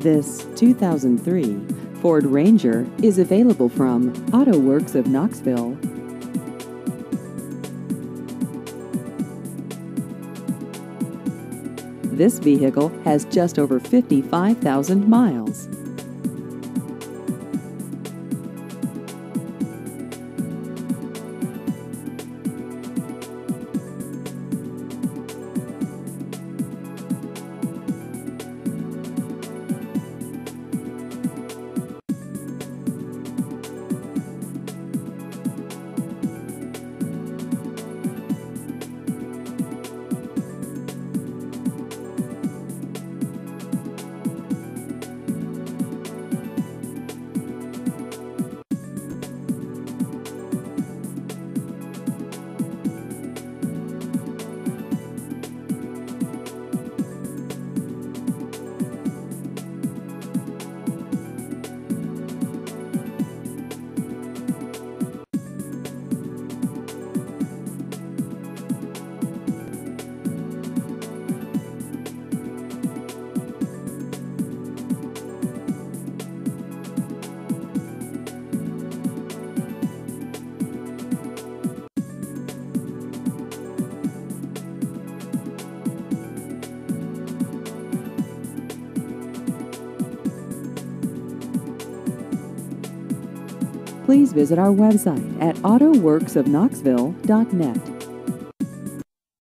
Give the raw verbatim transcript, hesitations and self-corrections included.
This two thousand three Ford Ranger is available from Auto Works of Knoxville. This vehicle has just over fifty-five thousand miles. Please visit our website at auto works of knoxville dot net.